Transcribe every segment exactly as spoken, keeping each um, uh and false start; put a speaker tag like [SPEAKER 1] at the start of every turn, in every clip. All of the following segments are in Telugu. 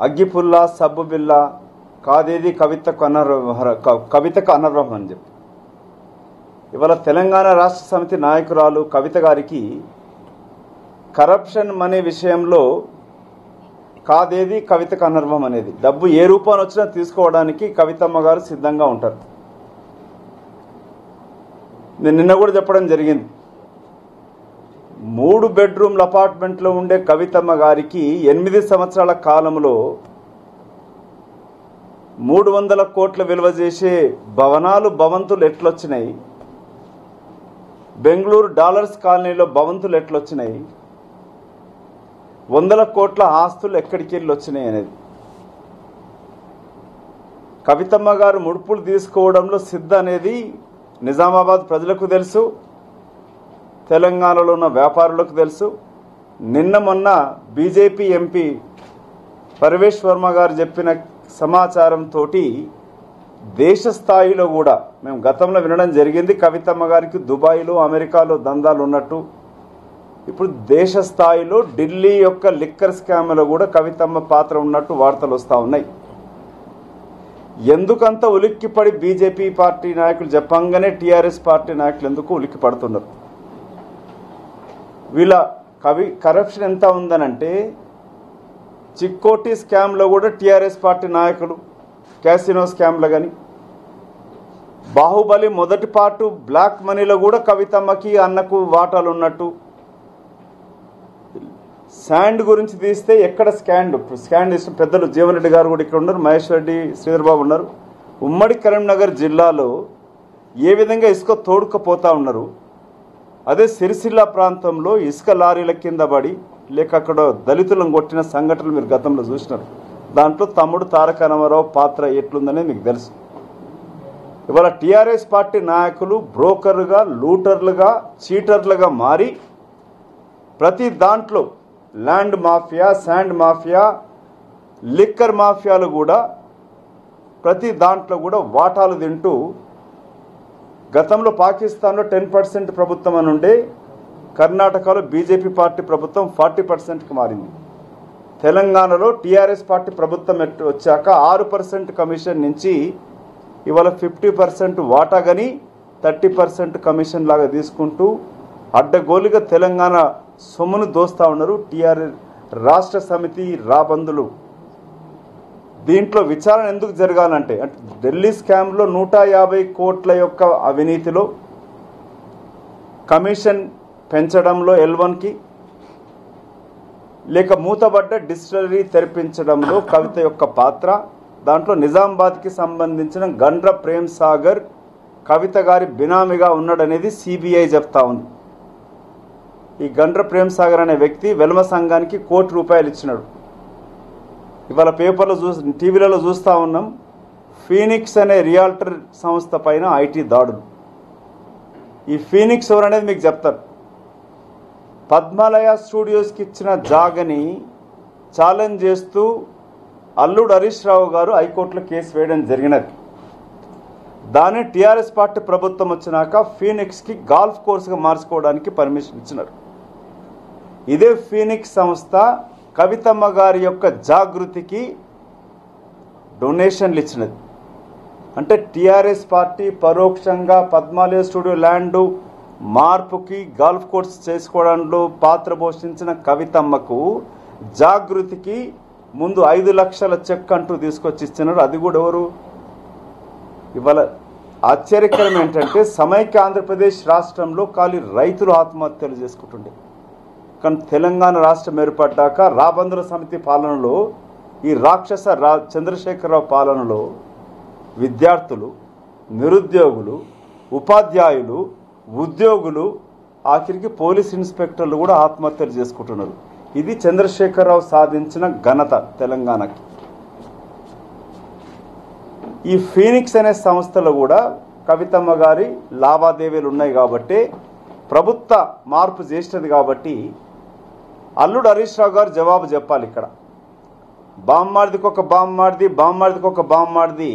[SPEAKER 1] అగ్గిపుల్ల సబ్బు బిల్ల కాదేది కవితకు అనర్హ కవితకు అనర్హం అని చెప్పి ఇవాళ తెలంగాణ రాష్ట్ర సమితి నాయకురాలు కవిత గారికి కరప్షన్ మనీ విషయంలో కాదేది కవితకు అనర్హం అనేది డబ్బు ఏ రూపాన్ని వచ్చినా తీసుకోవడానికి కవితమ్మ గారు సిద్ధంగా ఉంటారు. నేను నిన్న కూడా చెప్పడం జరిగింది. మూడు బెడ్రూమ్ల అపార్ట్మెంట్లో ఉండే కవితమ్మ గారికి ఎనిమిది సంవత్సరాల కాలంలో మూడు వందల కోట్ల విలువ చేసే భవనాలు భవంతులు ఎట్లొచ్చినాయి, బెంగళూరు డాలర్స్ కాలనీలో భవంతులు ఎట్లొచ్చినాయి, వందల కోట్ల ఆస్తులు ఎక్కడికి వెళ్ళి వచ్చినాయి అనేది కవితమ్మ గారు ముడుపులు తీసుకోవడంలో సిద్ధ అనేది నిజామాబాద్ ప్రజలకు తెలుసు, తెలంగాణలో ఉన్న వ్యాపారులకు తెలుసు. నిన్న మొన్న బీజేపీ ఎంపీ పరమేశ్ వర్మ గారు చెప్పిన సమాచారంతో దేశ స్థాయిలో కూడా మేము గతంలో వినడం జరిగింది కవితమ్మ గారికి దుబాయ్లో అమెరికాలో దందాలు ఉన్నట్టు. ఇప్పుడు దేశ స్థాయిలో ఢిల్లీ యొక్క లిక్కర్ స్కామ్లో కూడా కవితమ్మ పాత్ర ఉన్నట్టు వార్తలు వస్తూ ఉన్నాయి. ఎందుకంత ఉలిక్కిపడి బీజేపీ పార్టీ నాయకులు చెప్పంగానే టీఆర్ఎస్ పార్టీ నాయకులు ఎందుకు ఉలిక్కి పడుతున్నారు? వీళ్ళ కవి కరప్షన్ ఎంత ఉందనంటే చిక్కోటి స్కామ్లో కూడా టీఆర్ఎస్ పార్టీ నాయకులు, క్యాసినో స్కామ్లో కానీ, బాహుబలి మొదటి పార్టు బ్లాక్ మనీలో కూడా కవితమ్మకి అన్నకు వాటాలు ఉన్నట్టు. శాండ్ గురించి తీస్తే ఎక్కడ స్కాండ్ స్కాండ్ ఇష్టం పెద్దలు జీవన్ రెడ్డి గారు కూడా ఇక్కడ ఉన్నారు, మహేష్ రెడ్డి, శ్రీధర్ బాబు ఉన్నారు. ఉమ్మడి కరీంనగర్ జిల్లాలో ఏ విధంగా ఇసుక తోడుకపోతా ఉన్నారు. అదే సిరిసిల్ల ప్రాంతంలో ఇసుక లారీల కింద పడి లేక అక్కడ దళితులను కొట్టిన సంఘటనలు మీరు గతంలో చూసినారు. దాంట్లో తమ్ముడు తారక రామారావు పాత్ర ఎట్లుందనే మీకు తెలుసు. ఇవాళ టీఆర్ఎస్ పార్టీ నాయకులు బ్రోకర్లుగా, లూటర్లుగా, చీటర్లుగా మారి ప్రతి దాంట్లో land mafia, sand mafia, liquor మాఫియాలు కూడా ప్రతి దాంట్లో కూడా వాటాలు తింటూ గతంలో పాకిస్తాన్లో టెన్ పర్సెంట్ ప్రభుత్వం అని ఉండే కర్ణాటకలో బీజేపీ పార్టీ ప్రభుత్వం ఫార్టీ పర్సెంట్కి మారింది. తెలంగాణలో టీఆర్ఎస్ పార్టీ ప్రభుత్వం వచ్చాక ఆరు పర్సెంట్ కమిషన్ నుంచి ఇవాళ ఫిఫ్టీ పర్సెంట్ వాటా గని థర్టీ పర్సెంట్ కమిషన్ లాగా తీసుకుంటూ అడ్డగోలుగా తెలంగాణ సొమ్మును దోస్తా ఉన్నారు టీఆర్ఎస్ రాష్ట్ర సమితి రాబందులు. దీంట్లో విచారణ ఎందుకు జరగాలంటే అంటే ఢిల్లీ స్కామ్లో నూట యాభై కోట్ల యొక్క అవినీతిలో కమిషన్ పెంచడంలో ఎల్ వన్కి లేక మూతబడ్డ డిస్టిలరీ తెరిపించడంలో కవిత యొక్క పాత్ర, దాంట్లో నిజామాబాద్కి సంబంధించిన గండ్ర ప్రేమ్ సాగర్ కవిత గారి బినామీగా ఉన్నాడనేది సిబిఐ చెప్తా ఉంది. ఈ గండ్ర ప్రేమ్ సాగర్ అనే వ్యక్తి వెల్మ సంఘానికి కోటి రూపాయలు ఇచ్చినాడు. ఇవాళ పేపర్లో చూ టీవీలలో చూస్తూ ఉన్నాం. ఫీనిక్స్ అనే రియాల్టర్ సంస్థ పైన ఐటీ దాడులు. ఈ ఫీనిక్స్ ఎవరు అనేది మీకు చెప్తారు. పద్మాలయ స్టూడియోస్కి ఇచ్చిన జాగని ఛాలెంజ్ చేస్తూ అల్లుడు హరీష్ రావు గారు హైకోర్టులో కేసు వేయడం జరిగినది. దాన్ని టీఆర్ఎస్ పార్టీ ప్రభుత్వం వచ్చినాక ఫీనిక్స్కి గాల్ఫ్ కోర్సుగా మార్చుకోవడానికి పర్మిషన్ ఇచ్చినారు. ఇదే ఫీనిక్స్ సంస్థ కవితమ్మ గారి యొక్క జాగృతికి డొనేషన్లు ఇచ్చినది. అంటే టీఆర్ఎస్ పార్టీ పరోక్షంగా పద్మాలయ స్టూడియో ల్యాండు మార్పుకి గాల్ఫ్ కోర్స్ చేసుకోవడంలో పాత్ర పోషించిన కవితమ్మకు జాగృతికి ముందు ఐదు లక్షల చెక్ అంటూ తీసుకొచ్చి ఇచ్చినారు. అది కూడా ఎవరు? ఇవాళ ఆశ్చర్యకరం ఏంటంటే సమైక్య ఆంధ్రప్రదేశ్ రాష్ట్రంలో ఖాళీ రైతులు ఆత్మహత్యలు చేసుకుంటుండే, కానీ తెలంగాణ రాష్ట్రం ఏర్పడ్డాక రాబందుల సమితి పాలనలో ఈ రాక్షస రా చంద్రశేఖరరావు పాలనలో విద్యార్థులు, నిరుద్యోగులు, ఉపాధ్యాయులు, ఉద్యోగులు, ఆఖరికి పోలీస్ ఇన్స్పెక్టర్లు కూడా ఆత్మహత్యలు చేసుకుంటున్నారు. ఇది చంద్రశేఖరరావు సాధించిన ఘనత తెలంగాణకి. ఈ ఫీనిక్స్ అనే సంస్థలో కూడా కవితమ్మ గారి లావాదేవీలు ఉన్నాయి కాబట్టి ప్రభుత్వ మార్పు చేసినది కాబట్టి అల్లుడు హరీష్ రావు గారు జవాబు చెప్పాలి. ఇక్కడ బామ్మాడిదికి ఒక బామ్మాడిది, బామ్మాడిదికి ఒక బామ్మాడిది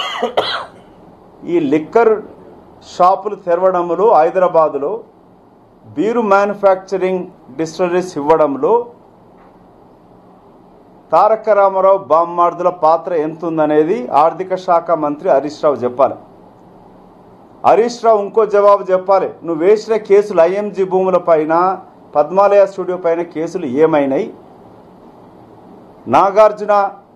[SPEAKER 1] ఈ లిక్కర్ షాపులు తెరవడంలో, హైదరాబాదులో బీరు మ్యానుఫ్యాక్చరింగ్ డిస్టిలరీస్ ఇవ్వడంలో తారక రామారావు బామ్మార్దుల పాత్ర ఎంత ఉందనేది ఆర్థిక శాఖ మంత్రి హరీష్ రావు చెప్పాలి. హరీష్ రావు ఇంకో జవాబు చెప్పాలి. నువ్వు వేసిన కేసులు ఐఎంజీ భూముల పైన, పద్మాలయ స్టూడియో పైన కేసులు ఏమైనాయి? నాగార్జున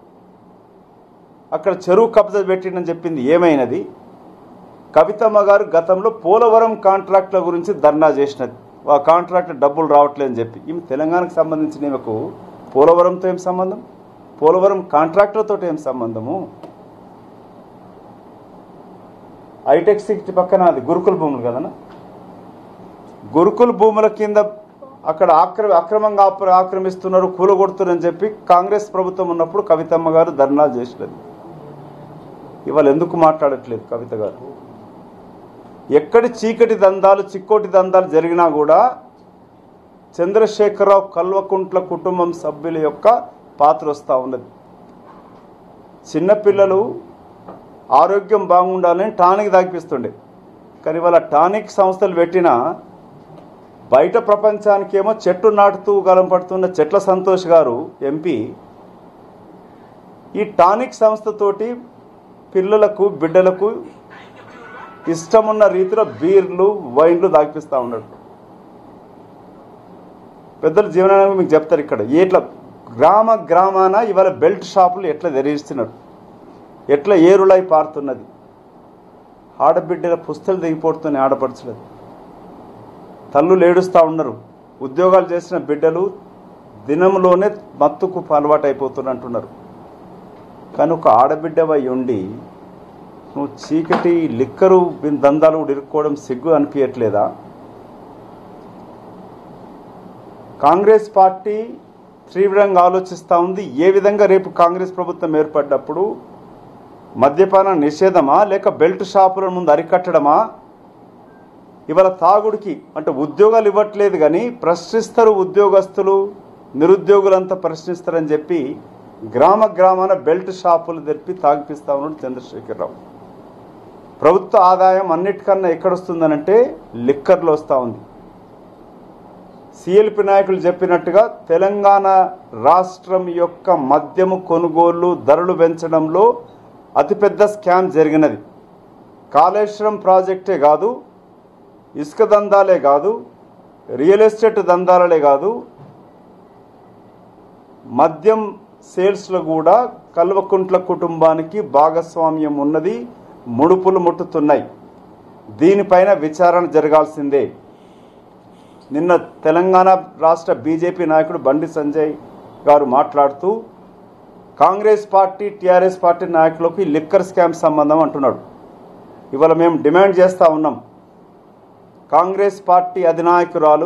[SPEAKER 1] అక్కడ చెరువు కబ్జా పెట్టిందని చెప్పింది ఏమైనది? కవితమ్మ గారు గతంలో పోలవరం కాంట్రాక్టుల గురించి ధర్నా చేసినది. ఆ కాంట్రాక్ట్ డబ్బులు రావట్లేదని చెప్పి. ఈమె తెలంగాణకు సంబంధించిన ఈమెకు పోలవరంతో ఏం సంబంధం? పోలవరం కాంట్రాక్టులతో ఏం సంబంధము? హైటెక్ సిటీ పక్కన అది గురుకుల భూములు కదనా? గురుకుల భూముల కింద అక్కడ ఆక్ర అక్రమంగా ఆక్రమిస్తున్నారు, కూలగొడుతున్నారని చెప్పి కాంగ్రెస్ ప్రభుత్వం ఉన్నప్పుడు కవితమ్మ గారు ధర్నాలు చేసినది. ఇవాళ ఎందుకు మాట్లాడట్లేదు కవిత గారు? ఎక్కడి చీకటి దందాలు, చిక్కోటి దందాలు జరిగినా కూడా చంద్రశేఖరరావు కల్వకుంట్ల కుటుంబం సభ్యుల యొక్క పాత్ర వస్తూ ఉన్నది. చిన్నపిల్లలు ఆరోగ్యం బాగుండాలని టానిక్ తాగిపిస్తుండే. కానీ ఇవాళ టానిక్ సంస్థలు పెట్టిన బయట ప్రపంచానికేమో చెట్టు నాటుతూ గలం పడుతున్న చెట్ల సంతోష్ గారు ఎంపీ ఈ టానిక్ సంస్థతోటి పిల్లలకు, బిడ్డలకు ఇష్టమున్న రీతిలో బీర్లు, వైన్లు తాగిపిస్తూ ఉన్నాడు. పెద్దలు జీవనాన్ని మీకు చెప్తారు. ఇక్కడ ఎట్లా గ్రామ గ్రామాన ఇవాళ బెల్ట్ షాపులు ఎట్లా తెరిస్తున్నారు, ఎట్లా ఏరులై పారుతున్నది. ఆడబిడ్డల పుస్తలు దిగిపోతున్నాయి. ఆడపడుచులేదు, తల్లులు ఏడుస్తూ ఉన్నారు. ఉద్యోగాలు చేసిన బిడ్డలు దినంలోనే మత్తుకు అలవాటు అయిపోతున్నారు అంటున్నారు. కానీ ఒక ఆడబిడ్డవై ఉండి నువ్వు చీకటి లిక్కరు దందాలు కూడా ఇరుక్కోవడం సిగ్గు అనిపించట్లేదా? కాంగ్రెస్ పార్టీ తీవ్రంగా ఆలోచిస్తూ ఉంది. ఏ విధంగా రేపు కాంగ్రెస్ ప్రభుత్వం ఏర్పడ్డప్పుడు మద్యపాన నిషేధమా, లేక బెల్ట్ షాపుల ముందు అరికట్టడమా? ఇవాళ తాగుడికి అంటే ఉద్యోగాలు ఇవ్వట్లేదు కానీ ప్రశ్నిస్తారు, ఉద్యోగస్తులు నిరుద్యోగులంతా ప్రశ్నిస్తారని చెప్పి గ్రామ గ్రామాన బెల్ట్ షాపులు తెరిపి తాగిపిస్తా ఉన్నాడు చంద్రశేఖరరావు. ప్రభుత్వ ఆదాయం అన్నిటికన్నా ఎక్కడొస్తుందనంటే లిక్కర్లో వస్తూ ఉంది. సిఎల్పి నాయకులు చెప్పినట్టుగా తెలంగాణ రాష్ట్రం యొక్క మద్యము కొనుగోళ్లు, ధరలు పెంచడంలో అతిపెద్ద స్కామ్ జరిగినది. కాళేశ్వరం ప్రాజెక్టే కాదు, ఇసుక దందాలే కాదు, రియల్ ఎస్టేట్ దందాలే కాదు, మద్యం సేల్స్లో కూడా కల్వకుంట్ల కుటుంబానికి భాగస్వామ్యం ఉన్నది. ముడుపులు ముట్టుతున్నాయి. దీనిపైన విచారణ జరగాల్సిందే. నిన్న తెలంగాణ రాష్ట్ర బీజేపీ నాయకుడు బండి సంజయ్ గారు మాట్లాడుతూ కాంగ్రెస్ పార్టీ, టీఆర్ఎస్ పార్టీ నాయకులకు లిక్కర్ స్కామ్ సంబంధం అంటున్నాడు. ఇవాళ మేము డిమాండ్ చేస్తూ ఉన్నాం, కాంగ్రెస్ పార్టీ అధినాయకురాలు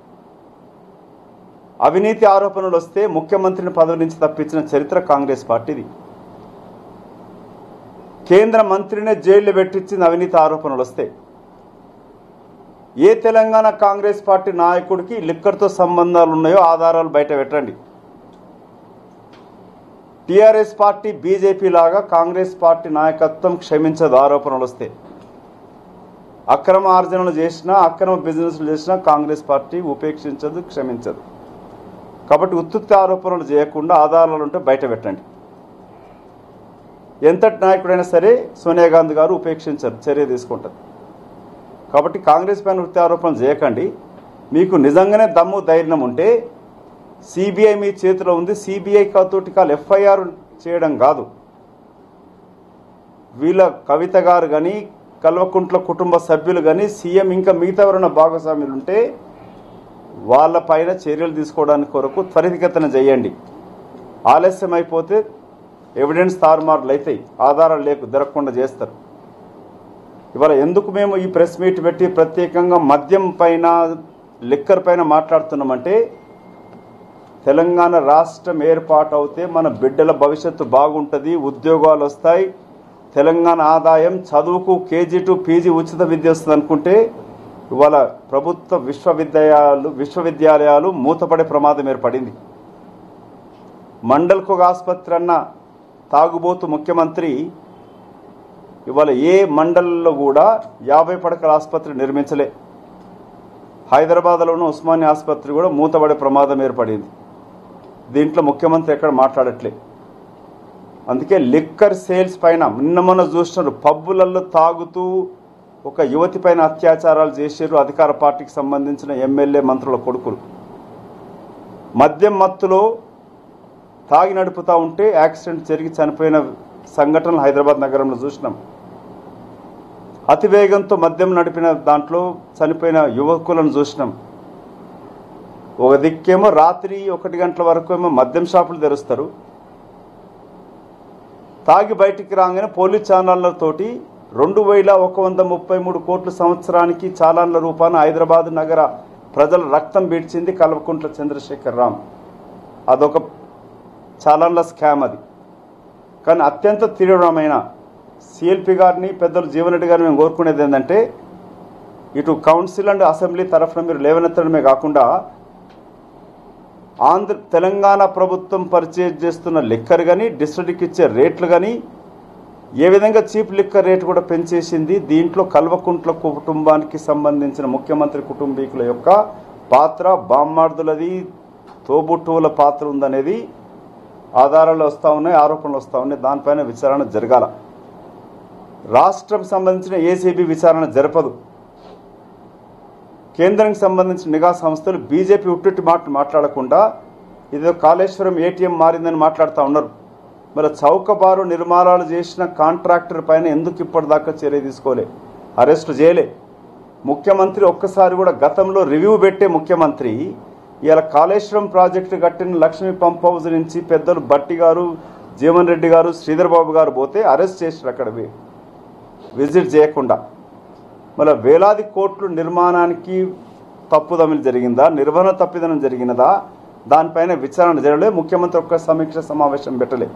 [SPEAKER 1] అవినీతి ఆరోపణలు వస్తే ముఖ్యమంత్రిని పదవి నుంచి తప్పించిన చరిత్ర కాంగ్రెస్ పార్టీది. కేంద్ర మంత్రినే జైల్లో పెట్టించింది అవినీతి ఆరోపణలు వస్తే. ఏ తెలంగాణ కాంగ్రెస్ పార్టీ నాయకుడికి లిక్కర్తో సంబంధాలు ఉన్నాయో ఆధారాలు బయట పెట్టండి. టీఆర్ఎస్ పార్టీ, బీజేపీ లాగా కాంగ్రెస్ పార్టీ నాయకత్వం క్షమించదు ఆరోపణలు వస్తే. అక్రమ ఆర్జనలు చేసినా, అక్రమ బిజినెస్లు చేసినా కాంగ్రెస్ పార్టీ ఉపేక్షించదు, క్షమించదు. కాబట్టి ఉత్తుత్తి ఆరోపణలు చేయకుండా ఆధారాలు ఉంటే బయట పెట్టండి. ఎంతటి నాయకుడైనా సరే సోనియా గాంధీ గారు ఉపేక్షించరు, చర్య తీసుకుంటారు. కాబట్టి కాంగ్రెస్ పైన ఉత్తి ఆరోపణలు చేయకండి. మీకు నిజంగానే దమ్ము, ధైర్యం ఉంటే సిబిఐ మీ చేతిలో ఉంది. సిబిఐ తోటి కాలు ఎఫ్ఐఆర్ చేయడం కాదు. వీళ్ళ కవిత గారు కానీ, కల్వకుంట్ల కుటుంబ సభ్యులు కానీ, సీఎం ఇంకా మిగతా ఎవరైనా భాగస్వామ్యులు ఉంటే వాళ్ళపైన చర్యలు తీసుకోవడానికి కొరకు త్వరితగతిన చేయండి. ఆలస్యం అయిపోతే ఎవిడెన్స్ తారుమారులు అవుతాయి, ఆధారాలు లేకు దొరకకుండా చేస్తారు. ఇవాళ ఎందుకు మేము ఈ ప్రెస్ మీట్ పెట్టి ప్రత్యేకంగా మద్యం పైన, లిక్కర్ పైన మాట్లాడుతున్నామంటే తెలంగాణ రాష్ట్రం ఏర్పాటు అవుతే మన బిడ్డల భవిష్యత్తు బాగుంటుంది, ఉద్యోగాలు వస్తాయి, తెలంగాణ ఆదాయం, చదువుకు కేజీ టు పీజీ ఉచిత విద్య వస్తుంది అనుకుంటే ఇవాళ ప్రభుత్వ విశ్వవిద్యాలయాలు విశ్వవిద్యాలయాలు మూతపడే ప్రమాదం ఏర్పడింది. మండల్కు ఒక ఆసుపత్రి అన్న తాగుబోతు ముఖ్యమంత్రి ఇవాళ ఏ మండలంలో కూడా యాభై పడకల ఆసుపత్రి నిర్మించలే. హైదరాబాద్లోని ఉస్మానియా ఆసుపత్రి కూడా మూతపడే ప్రమాదం ఏర్పడింది. దీంట్లో ముఖ్యమంత్రి ఎక్కడ మాట్లాడట్లే. అందుకే లిక్కర్ సేల్స్ పైన నిన్న మొన్న చూస్తున్నారు, పబ్బులలో తాగుతూ ఒక యువతి పైన అత్యాచారాలు చేసారు అధికార పార్టీకి సంబంధించిన ఎమ్మెల్యే మంత్రుల కొడుకులు. మద్యం మత్తులో తాగి నడుపుతూ ఉంటే యాక్సిడెంట్ జరిగి చనిపోయిన సంఘటనలు హైదరాబాద్ నగరంలో చూసినాం. అతివేగంతో మద్యం నడిపిన దాంట్లో చనిపోయిన యువకులను చూసినాం. ఒక దిక్కేమో రాత్రి ఒకటి గంటల వరకు ఏమో మద్యం షాపులు తెరుస్తారు, తాగి బయటికి రాగానే పోలీస్ ఛానళ్లతోటి రెండు వేల ఒక వంద ముప్పై మూడు కోట్ల సంవత్సరానికి చాలాన్ల రూపాన హైదరాబాద్ నగర ప్రజల రక్తం బీడ్చింది కల్వకుంట్ల చంద్రశేఖర్ రామ్. అదొక చాలాన్ల స్కామ్ అది. కానీ అత్యంత తీవ్రమైన సిఎల్పి గారిని పెద్దలు జీవన్ రెడ్డి గారిని మేము కోరుకునేది ఏంటంటే, ఇటు కౌన్సిల్ అండ్ అసెంబ్లీ తరఫున మీరు లేవనెత్తడమే కాకుండా ఆంధ్ర తెలంగాణ ప్రభుత్వం పర్చేజ్ చేస్తున్న లిక్కర్ కానీ డిస్ట్రిక్ట్కి ఇచ్చే రేట్లు కానీ ఏ విధంగా చీప్ లిక్కర్ రేటు కూడా పెంచేసింది, దీంట్లో కల్వకుంట్ల కుటుంబానికి సంబంధించిన ముఖ్యమంత్రి కుటుంబీకుల యొక్క పాత్ర, బామ్మార్దులది, తోబుట్టువుల పాత్ర ఉందనేది ఆధారాలు వస్తూ ఉన్నాయి, ఆరోపణలు వస్తూ ఉన్నాయి. దానిపైన విచారణ జరగాల. రాష్ట్రం సంబంధించిన ఏసీబీ విచారణ జరపదు. కేంద్రానికి సంబంధించిన నిఘా సంస్థలు బీజేపీ ఉట్టుట్టి మాట మాట్లాడకుండా ఇదో కాళేశ్వరం ఏటీఎం మారిందని మాట్లాడుతూ ఉన్నారు. మరి చౌకబారు నిర్మాణాలు చేసిన కాంట్రాక్టర్ పైన ఎందుకు ఇప్పటిదాకా చర్య తీసుకోలే, అరెస్టు చేయలే? ముఖ్యమంత్రి ఒక్కసారి కూడా గతంలో రివ్యూ పెట్టే ముఖ్యమంత్రి ఇలా కాళేశ్వరం ప్రాజెక్టు కట్టిన లక్ష్మీ పంప్ హౌస్ నుంచి పెద్దలు బట్టి గారు, జీవన్ రెడ్డి గారు, శ్రీధర్ బాబు గారు పోతే అరెస్ట్ చేశారు అక్కడ విజిట్ చేయకుండా. మళ్ళీ వేలాది కోట్లు నిర్మాణానికి తప్పుదమిలు జరిగిందా, నిర్వహణ తప్పిదనం జరిగినదా, దానిపైన విచారణ జరగలే. ముఖ్యమంత్రి ఒక్క సమీక్ష సమావేశం పెట్టలే.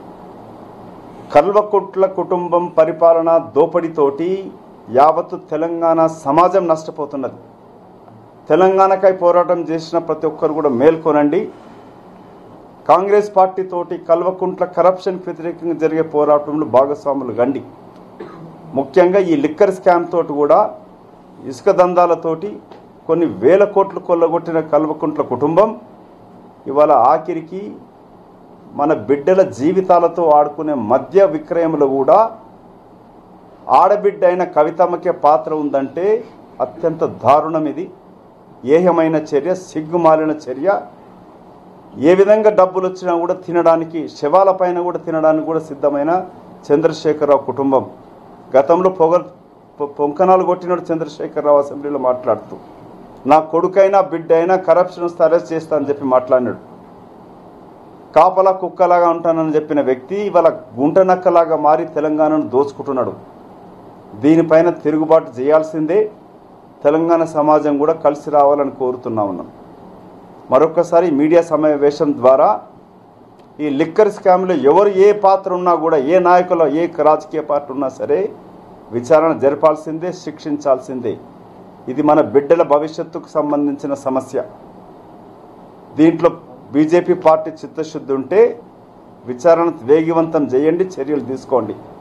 [SPEAKER 1] కల్వకుంట్ల కుటుంబం పరిపాలన దోపిడీతోటి యావత్తు తెలంగాణ సమాజం నష్టపోతున్నది. తెలంగాణకై పోరాటం చేసిన ప్రతి ఒక్కరు కూడా మేల్కొనండి. కాంగ్రెస్ పార్టీ తోటి కల్వకుంట్ల కరప్షన్ వ్యతిరేకంగా జరిగే పోరాటంలో భాగస్వాములు గండి. ముఖ్యంగా ఈ లిక్కర్ స్కామ్ తోటి కూడా ఇసుక దందాలతోటి కొన్ని వేల కోట్లు కొల్లగొట్టిన కల్వకుంట్ల కుటుంబం ఇవాళ ఆఖరికి మన బిడ్డల జీవితాలతో ఆడుకునే మద్య విక్రయంలో కూడా ఆడబిడ్డ అయిన కవితమ్మకే పాత్ర ఉందంటే అత్యంత దారుణం. ఇది ఏహమైన చర్య, సిగ్గుమాలిన చర్య. ఏ విధంగా డబ్బులు వచ్చినా కూడా తినడానికి, శవాలపైన కూడా తినడానికి కూడా సిద్ధమైన చంద్రశేఖరరావు కుటుంబం. గతంలో పొగ పొంకనాలు కొట్టినాడు చంద్రశేఖరరావు అసెంబ్లీలో మాట్లాడుతూ, నా కొడుకైనా బిడ్డ అయినా కరప్షన్ వస్తే అరెస్ట్ చేస్తా అని చెప్పి మాట్లాడినాడు. కాపలా కుక్కలాగా ఉంటానని చెప్పిన వ్యక్తి ఇవాళ గుంట నక్కలాగా మారి తెలంగాణను దోచుకుంటున్నాడు. దీనిపైన తిరుగుబాటు చేయాల్సిందే. తెలంగాణ సమాజం కూడా కలిసి రావాలని కోరుతున్నా ఉన్నాం. మరొకసారి మీడియా సమావేశం ద్వారా ఈ లిక్కర్ స్కామ్లో ఎవరు ఏ పాత్ర ఉన్నా కూడా, ఏ నాయకులు, ఏ రాజకీయ పార్టీ ఉన్నా సరే విచారణ జరపాల్సిందే, శిక్షించాల్సిందే. ఇది మన బిడ్డల భవిష్యత్తుకు సంబంధించిన సమస్య. దీంట్లో బీజేపీ పార్టీ చిత్తశుద్ధి ఉంటే విచారణ వేగవంతం చేయండి, చర్యలు తీసుకోండి.